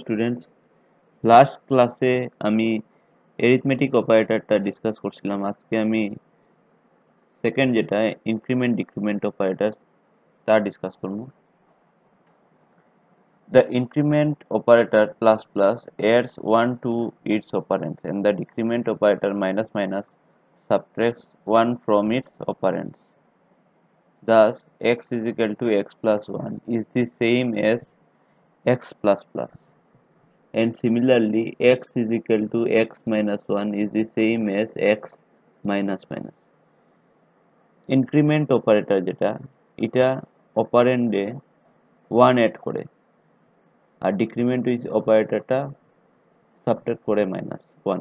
Students, last ক্লাসে আমি arithmetic অপারেটরটা discuss করছিলাম। আজকে আমি সেকেন্ড যেটা ইনক্রিমেন্ট ডিক্রিমেন্ট অপারেটর তা ডিসকাস করব। The increment operator plus plus adds 1 to its operands and the decrement operator minus minus subtracts 1 from its operands. Thus x is equal to x plus 1 is the same as x plus plus, and similarly x is equal to x minus 1 is the same as x minus minus. Increment operator যেটা, এটা অপারেন্ডে 1 add করে, আর decrement অপারেটরটা subtract করে -1।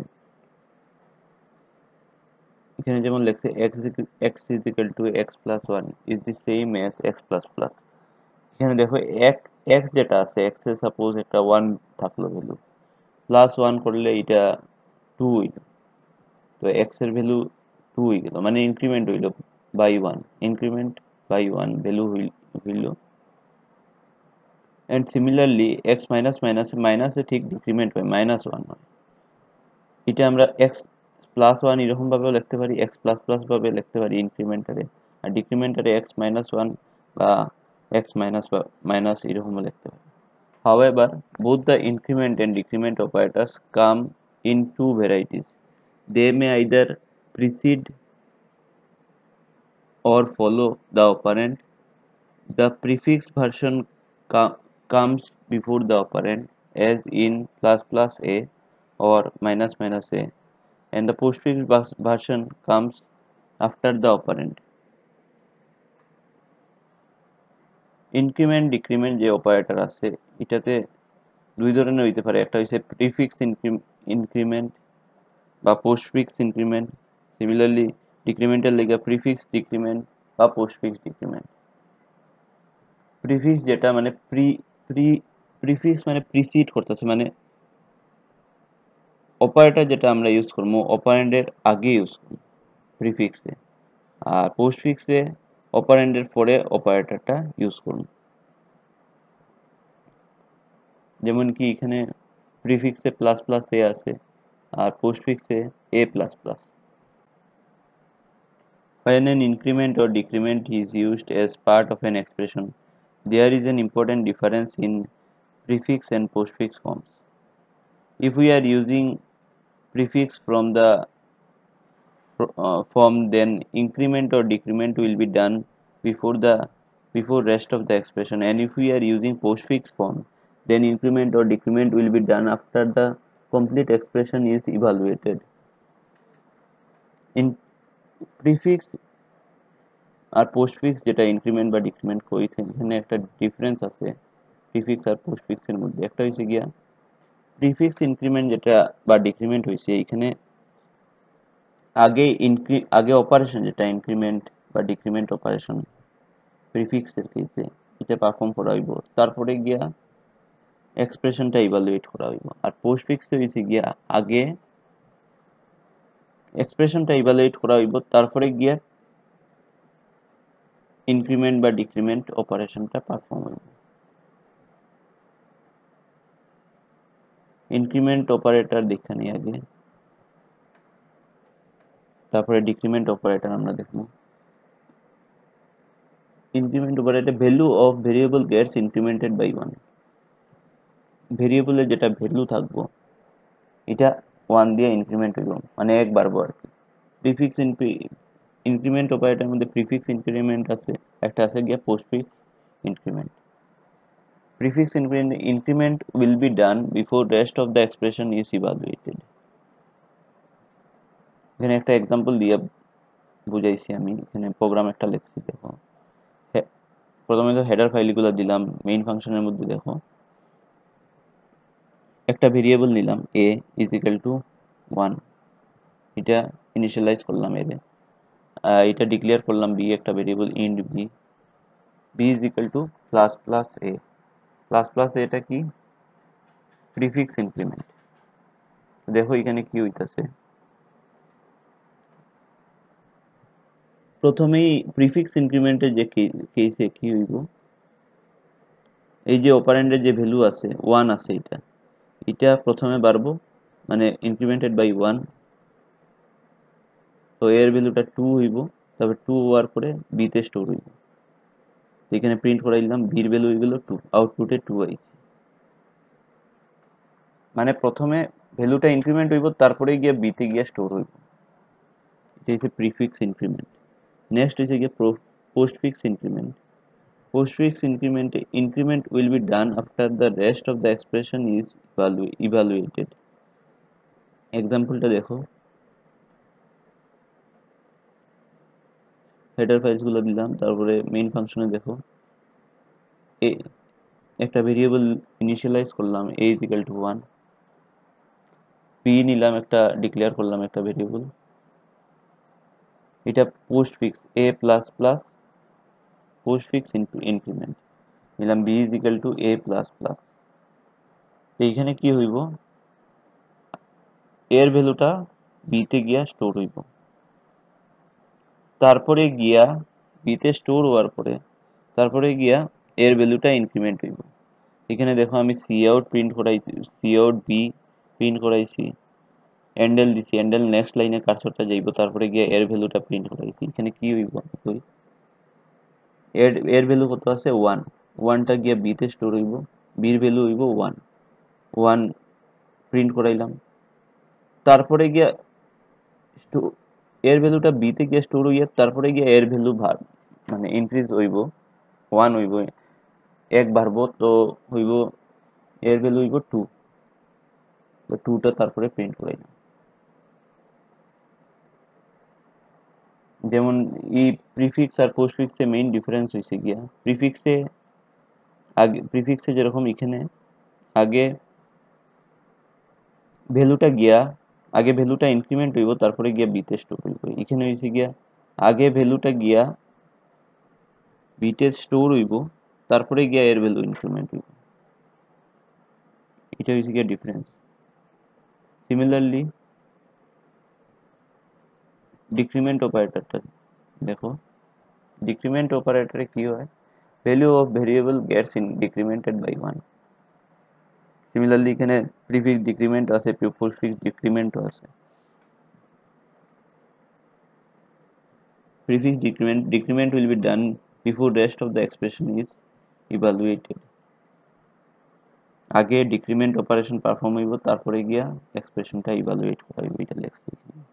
এখানে যেমন লেখছে x is equal to x plus 1 is the same as x plus plus। এখানে দেখো x যেটা আছে, x এর সাপোজ একটা 1 থাকলো ভ্যালু, প্লাস 1 করলে এটা 2 হইল, তো x এর ভ্যালু 2 হয়ে গেল, মানে ইনক্রিমেন্ট হইল বাই 1, ইনক্রিমেন্ট বাই 1 ভ্যালু হইল। এন্ড সিমিলারলি x মাইনাস মাইনাসে মাইনাসে ঠিক ডিক্রিমেন্ট হয়, -1 হয়। এটা আমরা x প্লাস 1 এরকম ভাবেও লিখতে পারি, x প্লাস প্লাস ভাবে লিখতে পারি ইনক্রিমেন্টারে, আর ডিক্রিমেন্টারে x মাইনাস 1 বা x মাইনাস মাইনাস এরকমও লিখতে পারি। However, both the increment and decrement operators come in two varieties. They may either precede or follow the operand. The prefix version comes before the operand, as in plus plus a or minus minus a, and the postfix version comes after the operand. Increment decrement যে operator আছে এটাতে দুই ধরনের হইতে পারে, একটা হচ্ছে prefix increment বা পোস্টফিক্স ইনক্রিমেন্ট। সিমিলারলি ডিক্রিমেন্টের লেগে প্রিফিক্স ডিক্রিমেন্ট বা পোস্টফিক্স ডিক্রিমেন্ট। প্রিফিক্স যেটা মানে প্রিফিক্স মানে প্রিসিড করতেছে, মানে অপারেটর যেটা আমরা ইউজ করবো অপারেন্ডের আগে ইউজ করবো প্রিফিক্সে, আর পোস্টফিক্সে অপারেন্ডের পরে অপারেটরটা ইউজ করবো। যেমন কি এখানে প্রিফিক্সে প্লাস প্লাস এ আছে আর পোস্টফিক্সে a plus plus. When an increment or decrement is used as part of an expression, there is an important difference in prefix and postfix forms. If we are using prefix from the form, then increment or decrement will be done before rest of the expression, and if we are using postfix form, then increment or decrement will be done after the complete expression is evaluated. In prefix আর postfix যেটা increment বা decrement করি, এখানে একটা difference আছে prefix আর পোস্টফিক্সের মধ্যে। একটা হচ্ছে গিয়া প্রিফিক্স ইনক্রিমেন্ট যেটা বা ডিক্রিমেন্ট হয়েছে, এখানে আগে অপারেশন যেটা ইনক্রিমেন্ট বা ডিক্রিমেন্ট অপারেশন প্রিফিক্সের কেসে এটা পারফর্ম করা হইব, তারপরে গিয়া এক্সপ্রেশনটা ইভালুয়েট করা হইব। আর পোস্টফিক্সে হয়েছে গিয়া আগে এক্সপ্রেশনটা ইভালুয়েট করা হইব, তারপরে গিয়া ইনক্রিমেন্ট বা ডিক্রিমেন্ট অপারেশনটা পারফর্ম হইব। ইনক্রিমেন্ট অপারেটর দেখে নিই আগে, তারপরে ডিক্রিমেন্ট অপারেটর আমরা দেখব। Increment operator value of variable gets incremented by 1। ভেরিয়েবলের যেটা ভ্যালু থাকবো এটা 1 দিয়ে ইনক্রিমেন্ট হইব, মানে এক বাড়বো আর কি। প্রিফিক্স ইনক্রিমেন্ট অপারেটরের মধ্যে প্রিফিক্স ইনক্রিমেন্ট আছে, একটা আছে গিয়া postfix increment. Prefix increment will be done before rest of the expression is evaluated. এখানে একটা এক্সাম্পল দিয়ে বুঝাইছি আমি, এখানে প্রোগ্রাম একটা লিখছি দেখো। প্রথমে তো হেডার ফাইলগুলো দিলাম, মেইন ফাংশনের মধ্যে দেখো একটা ভেরিয়েবল নিলাম a is equal to 1, এটা ইনিশিয়ালাইজ করলাম এর, এটা ডিক্লেয়ার করলাম b একটা variable int b is equal to plus plus a, plus plus এটা কি প্রিফিক্স ইনক্রিমেন্ট। দেখো এখানে কি হইতাছে, প্রথমেই প্রিফিক্স ইনক্রিমেন্টের যে কেসে কি হইব, এই যে অপারেন্ডের যে ভ্যালু আছে 1 আছে, এটা এটা প্রথমে বাড়বো মানে ইনক্রিমেন্টেড বাই 1, তো এর ভ্যালুটা 2 হইব, তারপর 2 হওয়ার পরে বি তে স্টোর হইব। এখানে প্রিন্ট করাইলাম বির ভ্যালু হয়ে গেল 2, আউটপুটে 2 আইছে। মানে প্রথমে ভ্যালুটা ইনক্রিমেন্ট হইব, তারপরে গিয়ে বি তে গিয়ে স্টোর হইব। এটা হচ্ছে প্রিফিক্স ইনক্রিমেন্ট। নেক্সট হচ্ছে গিয়ে postfix increment. Postfix increment will be done after the rest of the expression is evaluated. এক্সাম্পলটা দেখো, হেডার ফাইলস গুলো দিলাম, তারপরে মেইন ফাংশনে দেখো একটা ভেরিয়েবল ইনিশিয়ালাইজ করলাম a is equal to 1, p নিলাম, একটা ডিক্লেয়ার করলাম একটা ভেরিয়েবল, এটা postfix a plus plus postfix increment নিলাম b is equal to a plus plus. এইখানে কি হইব, এর ভ্যালুটা b তে গিয়া স্টোর হইব, তারপরে গিয়া বিতে স্টোর হওয়ার পরে তারপরে গিয়া এর ভ্যালুটা ইনক্রিমেন্ট হইব। এখানে দেখো আমি সি আউট প্রিন্ট করাইছি, সি আউট বি প্রিন্ট করাইছি, এন্ডেল দিছি, এন্ডেল নেক্সট লাইনে কার্সরটা যাইব, তারপরে গিয়া এর ভ্যালুটা প্রিন্ট করাইছি। এখানে কি হইব, এর ভ্যালু কত আছে 1, 1টা গিয়া বিতে স্টোর হইব, বির ভ্যালু হইব 1, 1 প্রিন্ট করাইলাম, তারপরে গিয়া এর ভ্যালুটা বিতে গিয়া স্টোর হইয়া তারপরে গিয়া এর ভ্যালু মানে ইনক্রিজ হইব, 1 হইব, এক বাড়বো, তো হইব এর ভ্যালু হইব 2, তো 2টা তারপরে প্রিন্ট করাইলাম। যেমন এই প্রিফিক্স আর পোস্টফিক্সে মেইন ডিফারেন্স হইছে গিয়া প্রিফিক্সে যেরকম এখানে আগে ভ্যালুটা গিয়া আগে ভ্যালুটা ইনক্রিমেন্ট হইব, তারপরে গিয়া বিতে স্টোর হইব। এখানে হইছে গিয়া আগে ভ্যালুটা গিয়া বিতে স্টোর হইব, তারপরে গিয়া এর ভ্যালু ইনক্রিমেন্ট হইব। এটা হইছে গিয়া ডিফারেন্স। সিমিলারলি ডিক্রিমেন্ট অপারেটরটা দেখো, ডিক্রিমেন্ট অপারেটরে কি হয়, value of variable gets decremented by 1. Similarly এখানে prefix decrement আছে, postfix decrement আছে। Prefix decrement will be done before rest of the expression is evaluated. আগে decrement operation perform হইব, তারপরে গিয়া এক্সপ্রেশনটা ইভালুয়েট করা হইব, এটা লেখছি।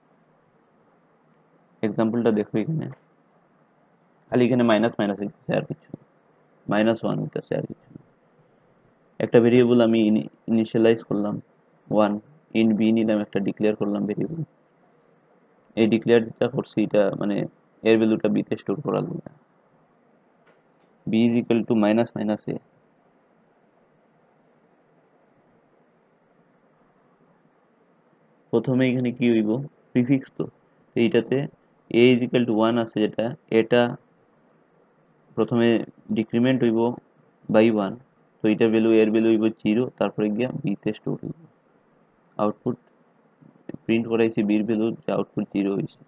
এক্সাম্পলটা দেখো, এখানে খালি এখানে মাইনাস মাইনাস হইতেছে আর কিছু, -1 হইতেছে আর কিছু। একটা ভেরিয়েবল আমি ইনিশিয়ালাইজ করলাম 1, ইন বি নিলাম, একটা ডিক্লেয়ার করলাম ভেরিয়েবল। এই ডিক্লেয়ার যেটা করছি এটা মানে এর ভ্যালুটা বিতে স্টোর করা লাগবে, b is equal to minus minus a. প্রথমে এখানে কি হইব, প্রিফিক্স তো এইটাতে এ ইজ ইকুয়াল টু 1 আছে, যেটা এটা প্রথমে ডিক্রিমেন্ট হইব বাই 1, তো এটার ভ্যালু এর ভ্যালু হইব 0, তারপরে গিয়া বিতে স্টোর হইব। আউটপুট প্রিন্ট করাইছি বির ভ্যালু, যে আউটপুট 0 হইছে।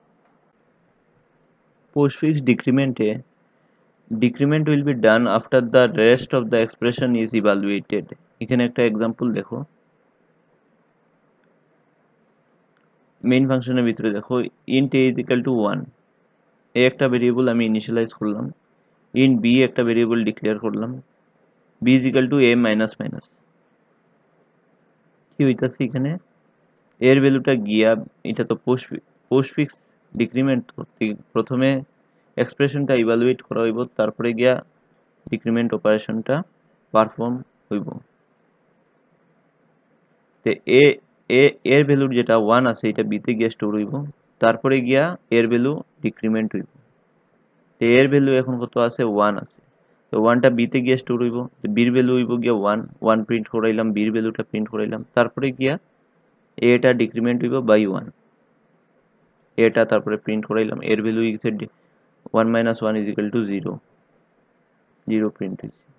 পোস্টফিক্স ডিক্রিমেন্টে decrement will be done after the rest of the expression is evaluated. এখানে একটা এক্সাম্পল দেখো, মেইন ফাংশনের ভিতরে দেখো int a is equal to 1, এ একটা ভেরিয়েবল আমি ইনিশিয়ালাইজ করলাম, int b একটা ভেরিয়েবল ডিক্লেয়ার করলাম, b is equal to a minus minus. কি হইতাছে এখানে, এর ভ্যালুটা গিয়া, এটা তো পোস্টফিক্স ডিক্রিমেন্ট, প্রথমে এক্সপ্রেশনটা ইভালুয়েট করা হইব, তারপরে গিয়া ডিক্রিমেন্ট অপারেশনটা পারফর্ম হইব। তে এ এ এর ভ্যালুর যেটা 1 আছে এটা বিতে গিয়ে স্টোর হইব, তারপরে গিয়া এর ভ্যালু ডিক্রিমেন্ট হইব। তে এর ভ্যালু এখন কত আছে, 1 আছে, তো 1টা বিতে গিয়ে স্টোর হইব, বির ভ্যালু হইব গিয়া 1, 1 প্রিন্ট করাইলাম, বির ভ্যালুটা প্রিন্ট করাইলাম, তারপরে গিয়া এটা ডিক্রিমেন্ট হইব বাই 1, এটা তারপরে প্রিন্ট করাইলাম, এর ভ্যালু ইজ 1 - 1 = 0, 0 প্রিন্ট হইছে।